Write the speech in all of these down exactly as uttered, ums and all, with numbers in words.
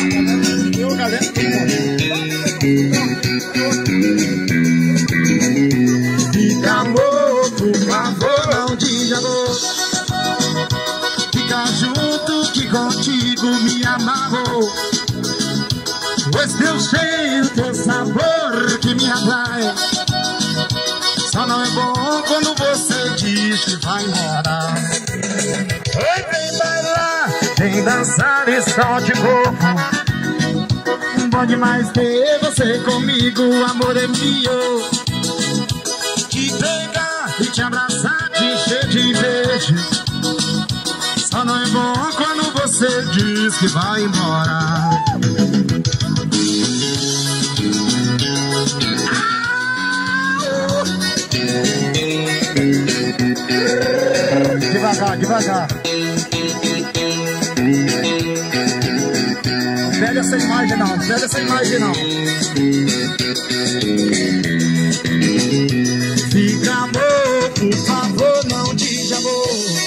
Eu, galera, fica amor, por favor, não diga amor. Fica junto que contigo me amarro. Pois teu cheiro, teu sabor que me atrai. Só não é bom quando você diz que vai embora. Oi, vem bailar, vem dançar e solte corpo. Bom demais ter você comigo, amor é meu. Te pegar e te abraçar, te encher de beijo. Só não é bom quando você diz que vai embora. devagar, devagar. Pega essa imagem não, pega essa imagem não. Fica amor, por favor, não diga amor.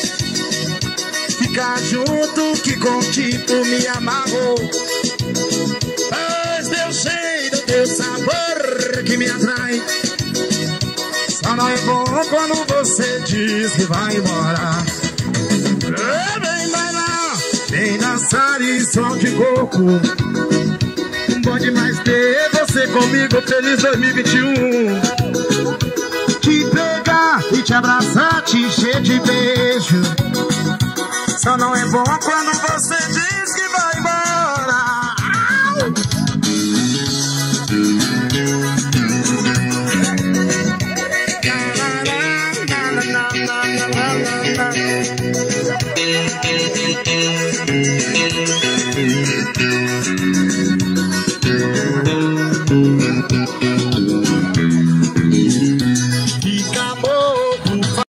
Fica junto que contigo me amarro. Pois teu cheiro, teu sabor que me atrai. Só não é bom quando você diz que vai embora. Vem bailar, vem dançar e som de coco. Bom demais ter você comigo, feliz dois mil e vinte e um. Te pegar e te abraçar, te encher de beijo. Só não é bom quando você diz que vai embora.